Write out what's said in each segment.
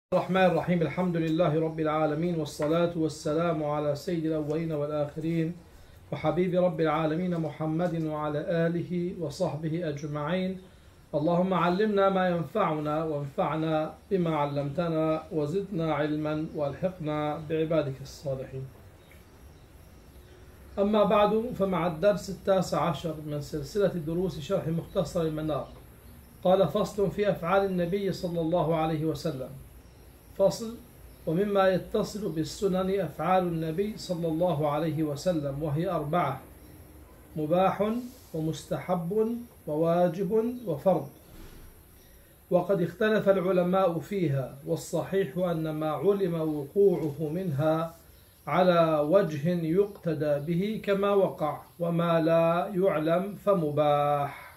الرحمن الرحيم. الحمد لله رب العالمين، والصلاة والسلام على سيد الأولين والآخرين وحبيب رب العالمين محمد وعلى آله وصحبه أجمعين. اللهم علمنا ما ينفعنا وانفعنا بما علمتنا وزدنا علما والحقنا بعبادك الصالحين. أما بعد، فمع الدرس 19 من سلسلة دروس شرح مختصر المنار. قال: فصل في أفعال النبي صلى الله عليه وسلم. فصل: ومما يتصل بالسنن أفعال النبي صلى الله عليه وسلم، وهي 4: مباح ومستحب وواجب وفرض. وقد اختلف العلماء فيها، والصحيح أن ما علم وقوعه منها على وجه يقتدى به كما وقع، وما لا يعلم فمباح.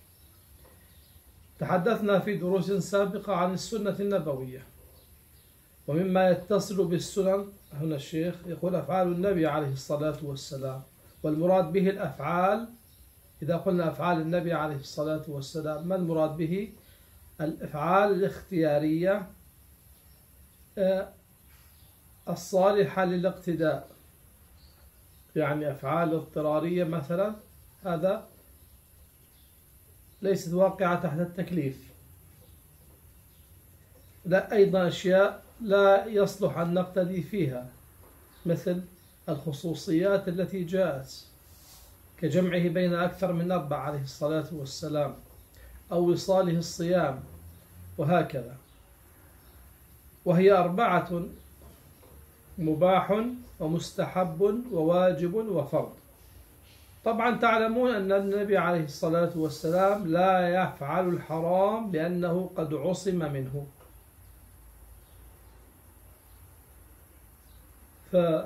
تحدثنا في دروس سابقة عن السنة النبوية. ومما يتصل بالسنن، هنا الشيخ يقول أفعال النبي عليه الصلاة والسلام، والمراد به الأفعال. إذا قلنا أفعال النبي عليه الصلاة والسلام، ما المراد به؟ الأفعال الاختيارية الصالحة للاقتداء، يعني أفعال اضطرارية مثلا، هذا ليست واقعة تحت التكليف. لا، أيضا أشياء لا يصلح أن نقتدي فيها، مثل الخصوصيات التي جاءت كجمعه بين أكثر من 4 عليه الصلاة والسلام، أو وصاله الصيام، وهكذا. وهي 4: مباح ومستحب وواجب وفرض. طبعا تعلمون أن النبي عليه الصلاة والسلام لا يفعل الحرام لأنه قد عصم منه. فمن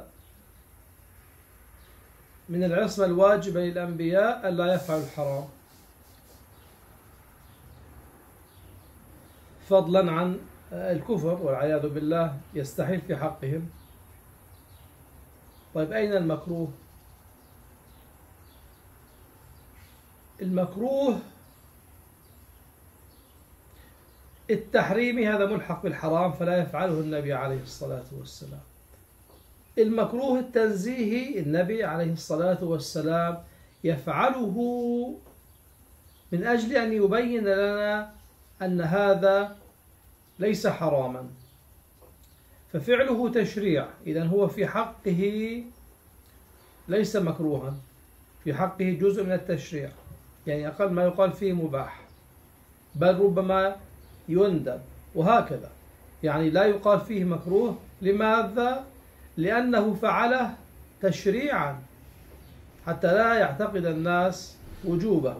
العصمة الواجبة للأنبياء ألا يفعلوا الحرام، فضلا عن الكفر والعياذ بالله يستحيل في حقهم. طيب، أين المكروه؟ المكروه التحريمي، هذا ملحق بالحرام فلا يفعله النبي عليه الصلاة والسلام. المكروه التنزيهي، النبي عليه الصلاة والسلام يفعله من أجل أن يبين لنا أن هذا ليس حراما، ففعله تشريع. إذن هو في حقه ليس مكروها، في حقه جزء من التشريع، يعني أقل ما يقال فيه مباح، بل ربما يندب، وهكذا. يعني لا يقال فيه مكروه. لماذا؟ لأنه فعله تشريعا حتى لا يعتقد الناس وجوبه.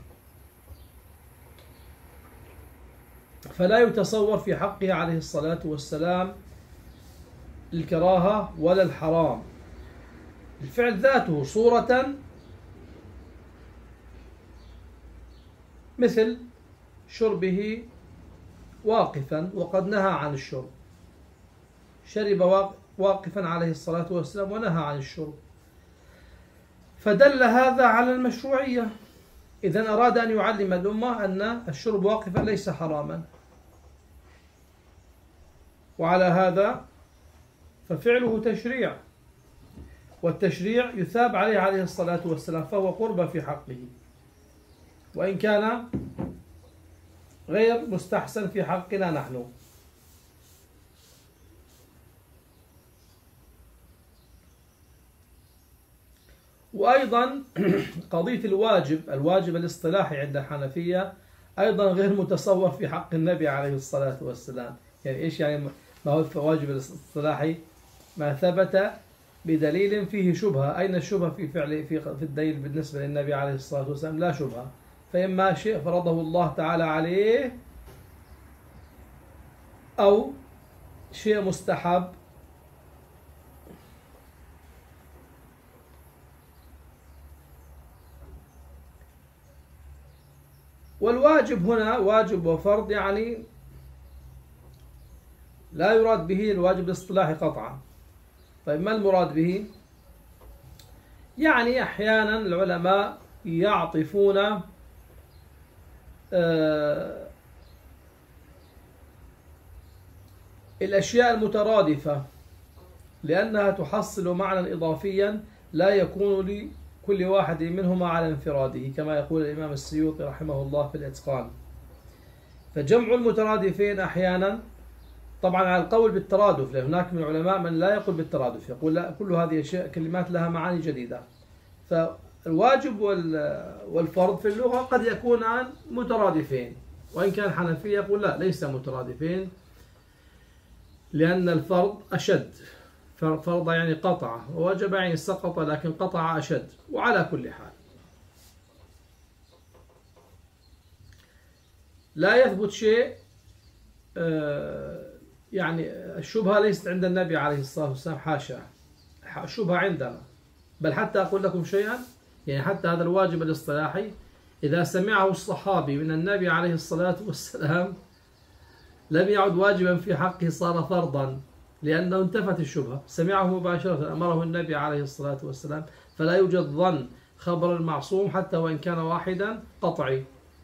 فلا يتصور في حقه عليه الصلاة والسلام الكراهة ولا الحرام. الفعل ذاته صورة، مثل شربه واقفا، وقد نهى عن الشرب. شرب واقفا عليه الصلاة والسلام ونهى عن الشرب، فدل هذا على المشروعية. إذن أراد أن يعلم الأمة أن الشرب واقفا ليس حراما، وعلى هذا ففعله تشريع، والتشريع يثاب عليه الصلاة والسلام، فهو قربة في حقه، وإن كان غير مستحسن في حقنا نحن. وأيضا قضية الواجب الاصطلاحي عند الحنفية أيضا غير متصور في حق النبي عليه الصلاة والسلام. يعني إيش يعني ما هو الواجب الاصطلاحي؟ ما ثبت بدليل فيه شبهة. أين الشبهة في فعل في الدليل بالنسبة للنبي عليه الصلاة والسلام؟ لا شبهة. فإما شيء فرضه الله تعالى عليه، أو شيء مستحب. والواجب هنا واجب وفرض، يعني لا يراد به الواجب الاصطلاحي قطعا. طيب، ما المراد به؟ يعني أحيانا العلماء يعطفون الأشياء المترادفة لأنها تحصل معنى إضافيا لا يكون لكل واحد منهما على انفراده، كما يقول الإمام السيوطي رحمه الله في الإتقان. فجمع المترادفين أحيانا طبعا على القول بالترادف، لأن هناك من العلماء من لا يقول بالترادف، يقول لا، كل هذه أشياء كلمات لها معاني جديدة. فالواجب والفرض في اللغة قد يكونان مترادفين، وإن كان الحنفية يقول لا، ليس مترادفين، لأن الفرض أشد. فرض يعني قطع، ووجب يعني سقط، لكن قطع أشد. وعلى كل حال لا يثبت شيء، يعني الشبهة ليست عند النبي عليه الصلاة والسلام، حاشا، الشبهة عندنا. بل حتى أقول لكم شيئا، يعني حتى هذا الواجب الاصطلاحي إذا سمعه الصحابي من النبي عليه الصلاة والسلام لم يعد واجبا في حقه، صار فرضا، لأنه انتفت الشبهة، سمعه مباشرة، أمره النبي عليه الصلاة والسلام. فلا يوجد ظن خبر المعصوم حتى وإن كان واحدا قطعي.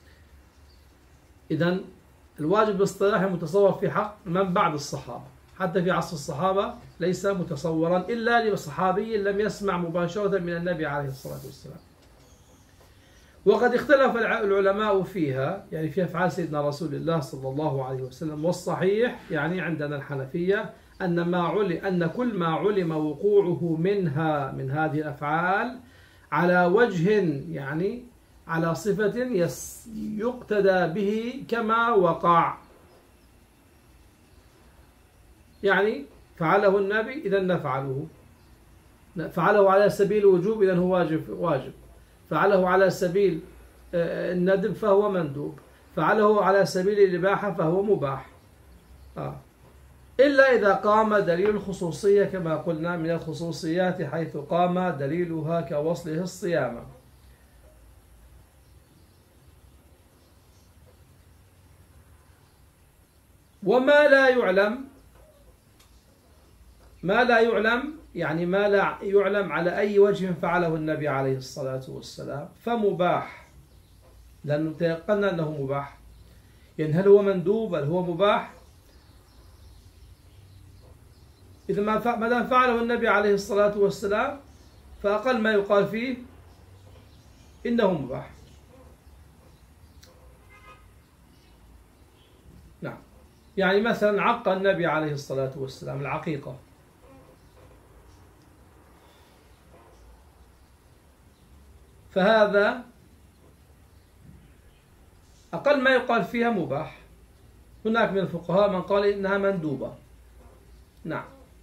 إذن الواجب الاصطلاحي متصور في حق من بعد الصحابة، حتى في عصر الصحابة ليس متصورا إلا لصحابي لم يسمع مباشرة من النبي عليه الصلاة والسلام. وقد اختلف العلماء فيها، يعني في أفعال سيدنا رسول الله صلى الله عليه وسلم. والصحيح يعني عندنا الحنفية أن كل ما علم وقوعه منها من هذه الأفعال على وجه، يعني على صفة يقتدى به كما وقع. يعني فعله النبي إذا نفعله، فعله على سبيل الوجوب إذا هو واجب، فعله على سبيل الندب فهو مندوب، فعله على سبيل الإباحة فهو مباح. إلا إذا قام دليل الخصوصية كما قلنا من الخصوصيات، حيث قام دليلها كوصله الصيام. وما لا يعلم، يعني ما لا يعلم على أي وجه فعله النبي عليه الصلاة والسلام فمباح، لأنه تيقنا أنه مباح. يعني هل هو مندوب، هل هو مباح؟ إذا ما دام فعله النبي عليه الصلاة والسلام فأقل ما يقال فيه إنه مباح. نعم، يعني مثلا عق النبي عليه الصلاة والسلام العقيقة، فهذا أقل ما يقال فيها مباح. هناك من الفقهاء من قال إنها مندوبة، نعم،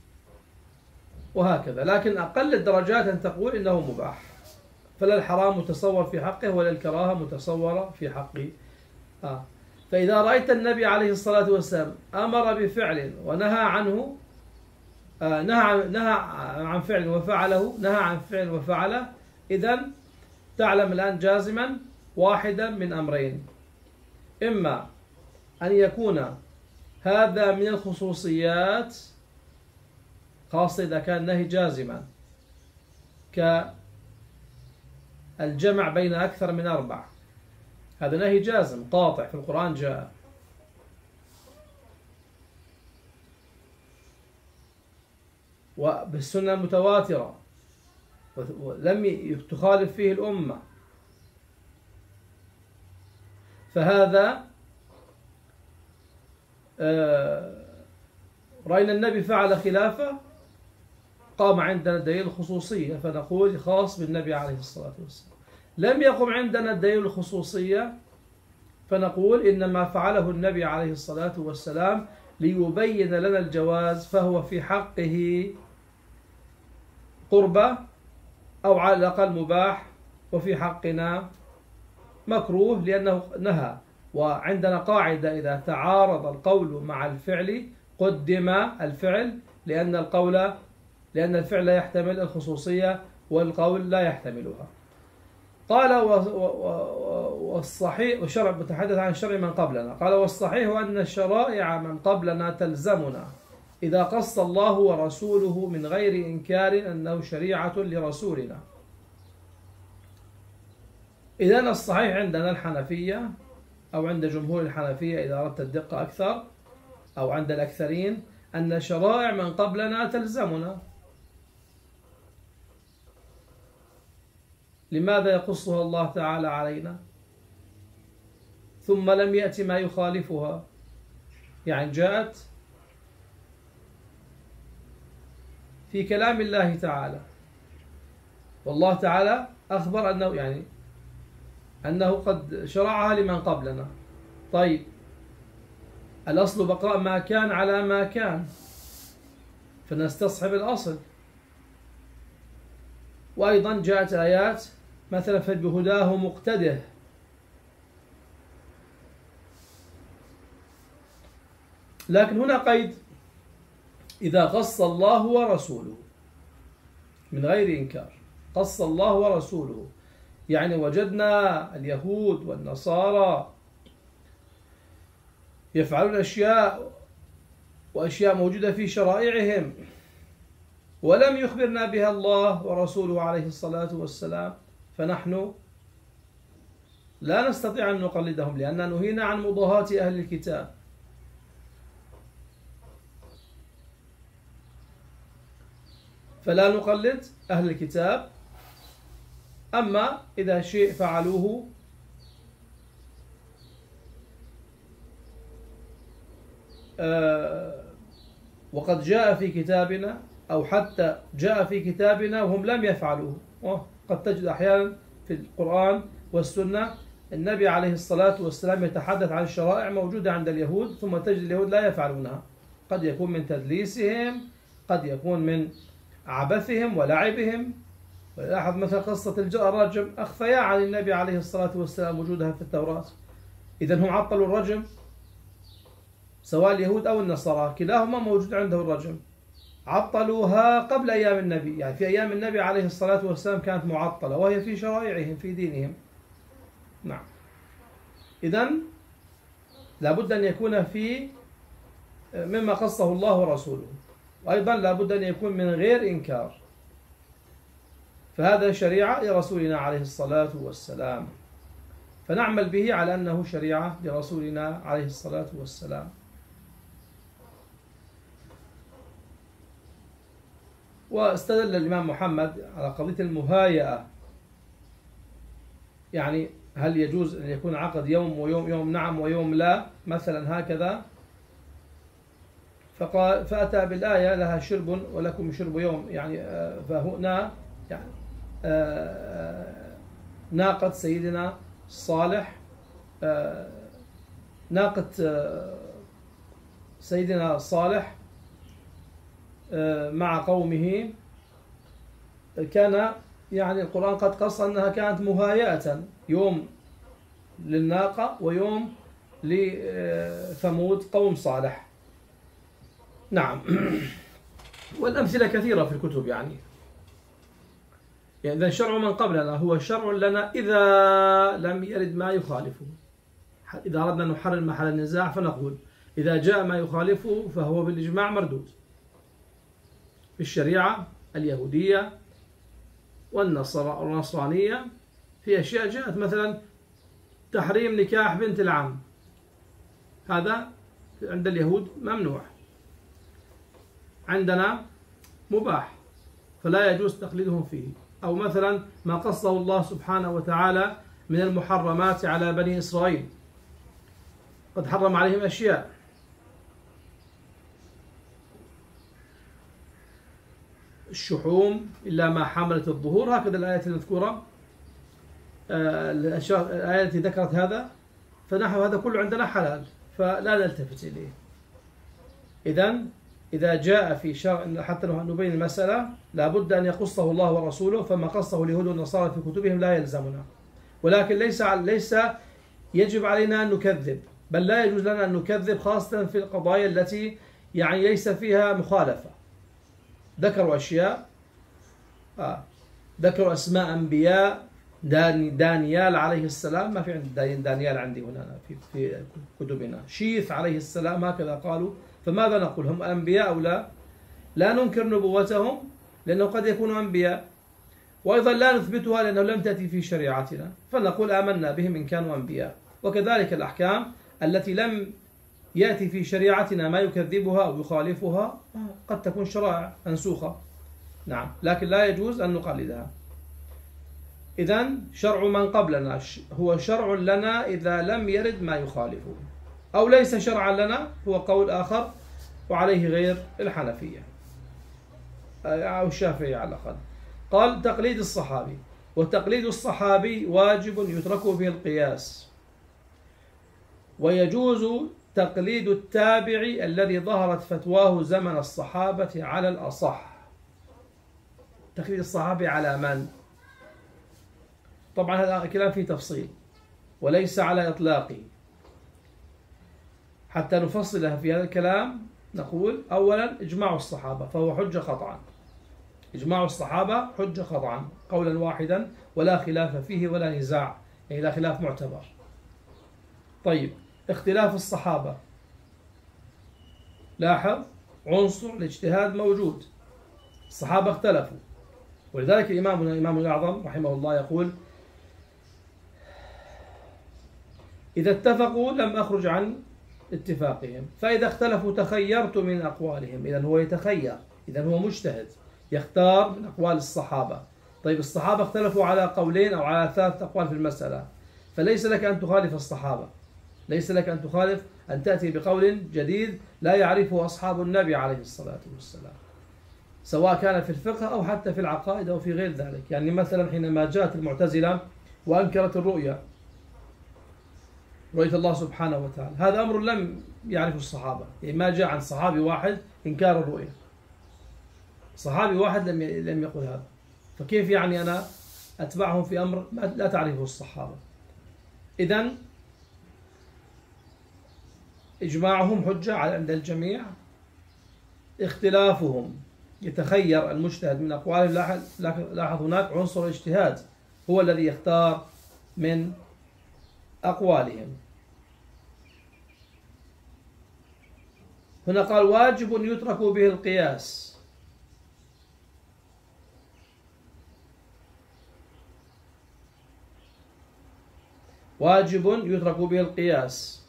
وهكذا. لكن أقل الدرجات أن تقول إنه مباح، فلا الحرام متصور في حقه ولا الكراهة متصورة في حقه. فإذا رأيت النبي عليه الصلاة والسلام أمر بفعل ونهى عنه، نهى عن فعل وفعله، نهى عن فعل وفعله، إذن تعلم الآن جازما واحدا من أمرين: إما أن يكون هذا من الخصوصيات، خاصة إذا كان نهي جازما كالجمع بين أكثر من 4، هذا نهي جازم قاطع في القرآن جاء. وبالسنة المتواترة ولم تخالف فيه الأمة، فهذا رأينا النبي فعل خلافه، قام عندنا دليل الخصوصية فنقول خاص بالنبي عليه الصلاة والسلام. لم يقم عندنا دليل الخصوصية فنقول إنما فعله النبي عليه الصلاة والسلام ليبين لنا الجواز، فهو في حقه قربة أو على الأقل مباح، وفي حقنا مكروه لأنه نهى. وعندنا قاعدة: إذا تعارض القول مع الفعل قدم الفعل، لأن الفعل لا يحتمل الخصوصية والقول لا يحتملها. قال والصحيح، وشرع بتحدث عن شرع من قبلنا، قال والصحيح أن شرائع من قبلنا تلزمنا إذا قص الله ورسوله من غير إنكار أنه شريعة لرسولنا. إذن الصحيح عندنا الحنفية أو عند جمهور الحنفية إذا أردت الدقة أكثر، أو عند الأكثرين، أن شرائع من قبلنا تلزمنا. لماذا يقصها الله تعالى علينا ثم لم يأتي ما يخالفها؟ يعني جاءت في كلام الله تعالى، والله تعالى أخبر أنه قد شرعها لمن قبلنا. طيب الأصل بقاء ما كان على ما كان، فنستصحب الأصل. وأيضا جاءت آيات مثلا فبهداه مقتده، لكن هنا قيد إذا قص الله ورسوله من غير إنكار. قص الله ورسوله يعني وجدنا اليهود والنصارى يفعلون أشياء وأشياء موجودة في شرائعهم ولم يخبرنا بها الله ورسوله عليه الصلاة والسلام، فنحن لا نستطيع أن نقلدهم لأننا نهينا عن مضاهاة أهل الكتاب. فلا نقلد أهل الكتاب. أما إذا شيء فعلوه وقد جاء في كتابنا أو حتى جاء في كتابنا وهم لم يفعلوه، قد تجد أحيانا في القرآن والسنة النبي عليه الصلاة والسلام يتحدث عن الشرائع موجودة عند اليهود ثم تجد اليهود لا يفعلونها. قد يكون من تدليسهم، قد يكون من عبثهم ولعبهم. ولاحظ مثلا قصة الرجم أخفيا عن النبي عليه الصلاة والسلام وجودها في التوراة. إذن هم عطلوا الرجم، سواء اليهود أو النصارى كلاهما موجود عنده الرجم، عطلوها قبل أيام النبي، يعني في أيام النبي عليه الصلاة والسلام كانت معطلة وهي في شرائعهم في دينهم. نعم. إذن لابد أن يكون في مما قصه الله ورسوله، وأيضا لابد أن يكون من غير إنكار، فهذا شريعة لرسولنا عليه الصلاة والسلام، فنعمل به على أنه شريعة لرسولنا عليه الصلاة والسلام. واستدل الإمام محمد على قضية المهايئة، يعني هل يجوز أن يكون عقد يوم ويوم، يوم نعم ويوم لا مثلا هكذا، فأتى بالآية لها شرب ولكم شرب يوم، يعني فهنا يعني ناقة سيدنا صالح، ناقة سيدنا صالح مع قومه كان، يعني القرآن قد قص أنها كانت مهايئة، يوم للناقة ويوم لثمود قوم صالح. نعم. والأمثلة كثيرة في الكتب، يعني إذا شرع من قبلنا هو شرع لنا إذا لم يرد ما يخالفه. إذا أردنا أن نحرر محل النزاع فنقول إذا جاء ما يخالفه فهو بالإجماع مردود. في الشريعة اليهودية والنصرانية في أشياء جاءت، مثلا تحريم نكاح بنت العم، هذا عند اليهود ممنوع، عندنا مباح، فلا يجوز تقليدهم فيه. أو مثلا ما قصه الله سبحانه وتعالى من المحرمات على بني إسرائيل، قد حرم عليهم أشياء، الشحوم إلا ما حملت الظهور، هكذا الآية المذكورة، الآية التي ذكرت هذا، فنحن هذا كله عندنا حلال فلا نلتفت إليه. إذن إذا جاء في شرع، حتى لو نبين المسألة لابد أن يقصه الله ورسوله، فما قصه اليهود والنصارى في كتبهم لا يلزمنا، ولكن ليس يجب علينا أن نكذب، بل لا يجوز لنا أن نكذب، خاصة في القضايا التي يعني ليس فيها مخالفة. ذكروا أشياء، ذكروا أسماء أنبياء، دانيال عليه السلام، ما في عندي دانيال عندي هنا في كتبنا، شيث عليه السلام هكذا قالوا، فماذا نقول؟ هم أنبياء أو لا؟ لا ننكر نبوتهم لأنه قد يكونوا أنبياء، وأيضا لا نثبتها لأنه لم تأتي في شريعتنا، فنقول آمنا بهم إن كانوا أنبياء. وكذلك الأحكام التي لم يأتي في شريعتنا ما يكذبها أو يخالفها قد تكون شرائع منسوخة، نعم، لكن لا يجوز أن نقلدها. إذن شرع من قبلنا هو شرع لنا إذا لم يرد ما يخالفه، أو ليس شرعا لنا، هو قول آخر وعليه غير الحنفية أو الشافعية على الأقل. قال تقليد الصحابي، وتقليد الصحابي واجب يترك به القياس، ويجوز تقليد التابع الذي ظهرت فتواه زمن الصحابة على الأصح. تقليد الصحابي على من؟ طبعا هذا كلام فيه تفصيل وليس على إطلاقه. حتى نفصلها في هذا الكلام نقول أولا إجماع الصحابة فهو حجة قطعا، إجماع الصحابة حجة قطعا قولا واحدا ولا خلاف فيه ولا نزاع، يعني لا خلاف معتبر. طيب اختلاف الصحابة، لاحظ عنصر الاجتهاد موجود، الصحابة اختلفوا، ولذلك الإمام الأعظم رحمه الله يقول إذا اتفقوا لم أخرج عن اتفاقهم، فإذا اختلفوا تخيرت من أقوالهم. إذن هو يتخير، إذن هو مجتهد يختار من أقوال الصحابة. طيب الصحابة اختلفوا على قولين أو على 3 أقوال في المسألة، فليس لك أن تخالف الصحابة، ليس لك أن تخالف، أن تأتي بقول جديد لا يعرفه أصحاب النبي عليه الصلاة والسلام، سواء كان في الفقه أو حتى في العقائد أو في غير ذلك. يعني مثلا حينما جاءت المعتزلة وأنكرت رؤية الله سبحانه وتعالى، هذا أمر لم يعرفه الصحابة، يعني ما جاء عن صحابي واحد إنكار الرؤية، صحابي واحد لم يقل هذا، فكيف يعني أنا أتبعهم في أمر لا تعرفه الصحابة؟ إذن إجماعهم حجة عند الجميع، اختلافهم يتخير المجتهد من أقوالهم. لاحظ هناك عنصر الاجتهاد هو الذي يختار من أقوالهم. هنا قال واجب يترك به القياس، واجب يترك به القياس.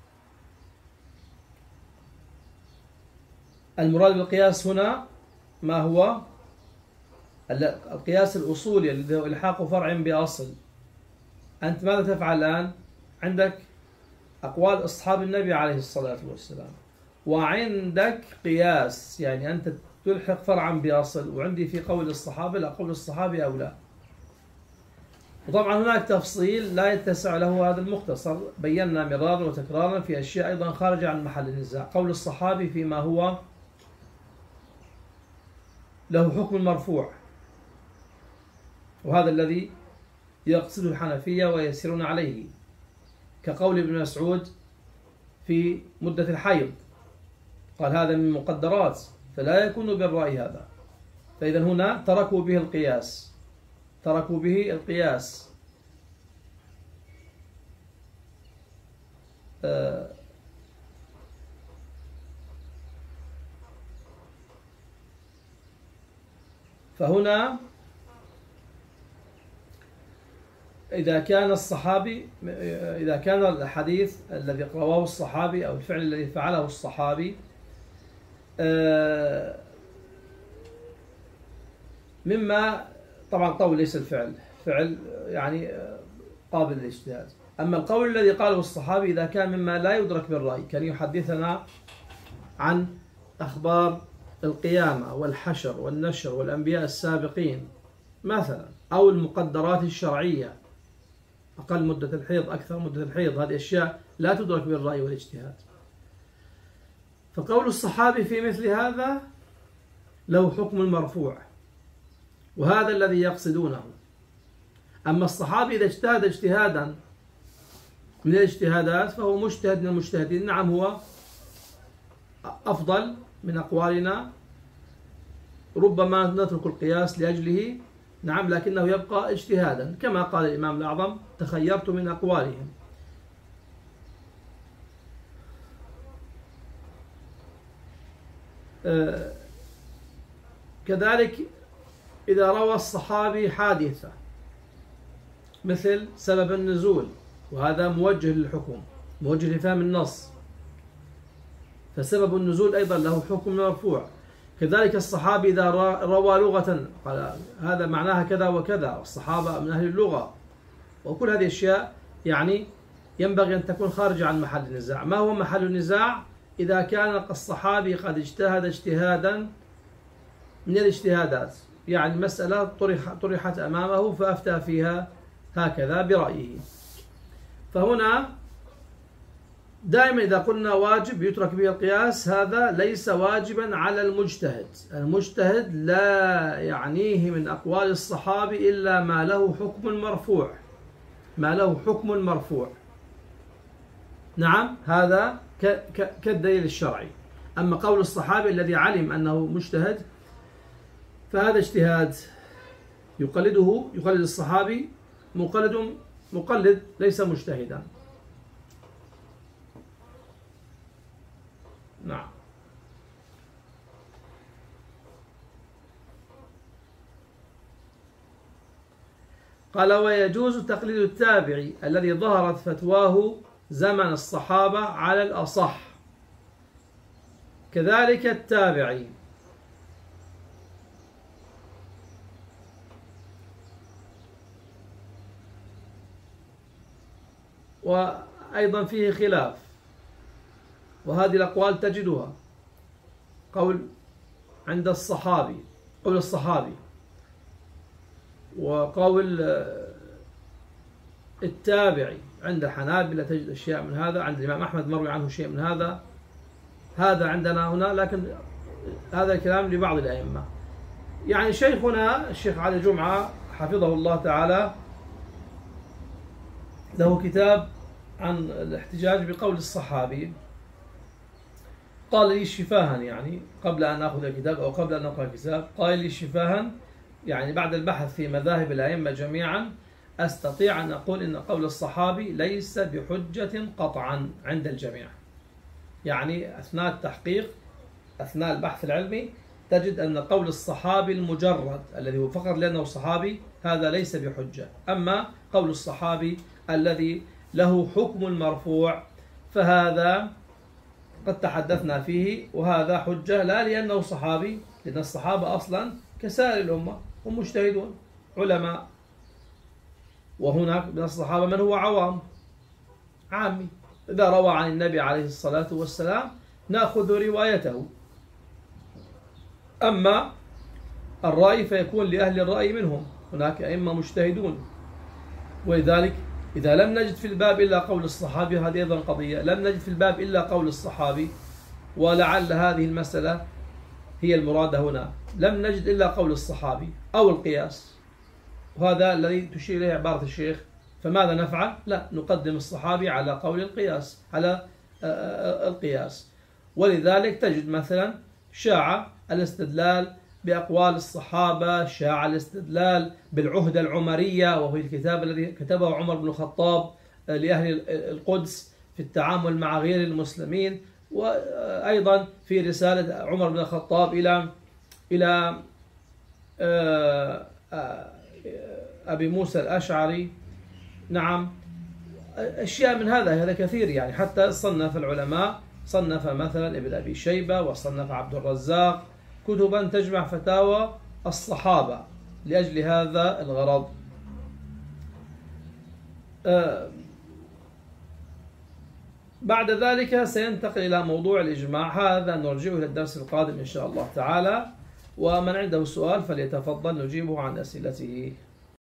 المراد بالقياس هنا ما هو؟ القياس الأصولي الذي هو إلحاق فرع بأصل. أنت ماذا تفعل الآن؟ عندك أقوال أصحاب النبي عليه الصلاة والسلام، وعندك قياس، يعني أنت تلحق فرعا بأصل، وعندي في قول الصحابة لا قول الصحابي أو لا. وطبعا هناك تفصيل لا يتسع له هذا المختصر، بينا مرارا وتكرارا في أشياء أيضا خارجة عن محل النزاع. قول الصحابي فيما هو له حكم المرفوع، وهذا الذي يقصد الحنفية ويسيرون عليه، كقول ابن مسعود في مدة الحيض، قال هذا من مقدرات فلا يكون بالرأي هذا. فإذا هنا تركوا به القياس، تركوا به القياس. فهنا إذا كان الصحابي، إذا كان الحديث الذي رواه الصحابي أو الفعل الذي فعله الصحابي مما، طبعا قول ليس الفعل، فعل يعني قابل للاجتهاد. أما القول الذي قاله الصحابي إذا كان مما لا يدرك بالرأي، كان يحدثنا عن أخبار القيامة والحشر والنشر والأنبياء السابقين مثلا، أو المقدرات الشرعية، أقل مدة الحيض أكثر مدة الحيض، هذه أشياء لا تدرك بالرأي والاجتهاد. فقول الصحابي في مثل هذا له حكم المرفوع، وهذا الذي يقصدونه. أما الصحابي إذا اجتهد اجتهادا من الاجتهادات فهو مجتهد من المجتهدين، نعم هو أفضل من أقوالنا، ربما نترك القياس لأجله، نعم، لكنه يبقى اجتهادا، كما قال الإمام الأعظم تخيرت من أقوالهم. كذلك إذا روى الصحابي حادثة مثل سبب النزول، وهذا موجه للحكم، موجه لفهم النص، فسبب النزول أيضا له حكم مرفوع. كذلك الصحابي إذا روى لغة قال هذا معناها كذا وكذا، الصحابة من أهل اللغة، وكل هذه الأشياء يعني ينبغي أن تكون خارجة عن محل النزاع. ما هو محل النزاع؟ إذا كان الصحابي قد اجتهد اجتهادا من الاجتهادات، يعني مسألة طرحت أمامه فأفتى فيها هكذا برأيه. فهنا دائما إذا قلنا واجب يترك به القياس، هذا ليس واجبا على المجتهد. المجتهد لا يعنيه من أقوال الصحابي إلا ما له حكم مرفوع، ما له حكم مرفوع. نعم، هذا كالدليل الشرعي. أما قول الصحابي الذي علم أنه مجتهد فهذا اجتهاد يقلد الصحابي، مقلد ليس مجتهدا. نعم. قال ويجوز تقليد التابعي الذي ظهرت فتواه زمن الصحابة على الأصح، كذلك التابعي. وأيضا فيه خلاف، وهذه الأقوال تجدها قول عند الصحابي، قول الصحابي، وقول التابعي. عند الحنابلة تجد أشياء من هذا، عند الإمام أحمد مروي عنه شيء من هذا. هذا عندنا هنا، لكن هذا الكلام لبعض الأئمة. يعني شيخنا الشيخ علي جمعة حفظه الله تعالى له كتاب عن الاحتجاج بقول الصحابي. قال لي شفاها، يعني قبل أن أخذ الكتاب أو قبل أن أقرأ الكتاب، قال لي شفاها يعني بعد البحث في مذاهب الأئمة جميعا أستطيع أن أقول إن قول الصحابي ليس بحجة قطعا عند الجميع. يعني أثناء التحقيق، أثناء البحث العلمي، تجد أن قول الصحابي المجرد الذي هو فقط لأنه صحابي هذا ليس بحجة. أما قول الصحابي الذي له حكم المرفوع فهذا قد تحدثنا فيه، وهذا حجة لا لأنه صحابي، لأن الصحابة أصلا كسائر الأمة هم مجتهدون علماء، وهناك من الصحابة من هو عامي، إذا روى عن النبي عليه الصلاة والسلام نأخذ روايته. أما الرأي فيكون لأهل الرأي منهم، هناك أئمة مجتهدون. ولذلك إذا لم نجد في الباب إلا قول الصحابي، هذه أيضا قضية، لم نجد في الباب إلا قول الصحابي، ولعل هذه المسألة هي المرادة هنا، لم نجد إلا قول الصحابي أو القياس، وهذا الذي تشير إليه عبارة الشيخ. فماذا نفعل؟ لا، نقدم الصحابي على قول القياس، على القياس. ولذلك تجد مثلا شاع الاستدلال بأقوال الصحابة، شاع الاستدلال بالعهدة العمرية، وهو الكتاب الذي كتبه عمر بن الخطاب لأهل القدس في التعامل مع غير المسلمين، وأيضا في رسالة عمر بن الخطاب إلى أبي موسى الأشعري. نعم، أشياء من هذا كثير. يعني حتى صنف العلماء، صنف مثلا ابن أبي شيبة وصنف عبد الرزاق كتبا تجمع فتاوى الصحابة لأجل هذا الغرض. بعد ذلك سينتقل إلى موضوع الإجماع، هذا نرجعه إلى الدرس القادم إن شاء الله تعالى. ومن عنده سؤال فليتفضل نجيبه عن أسئلته.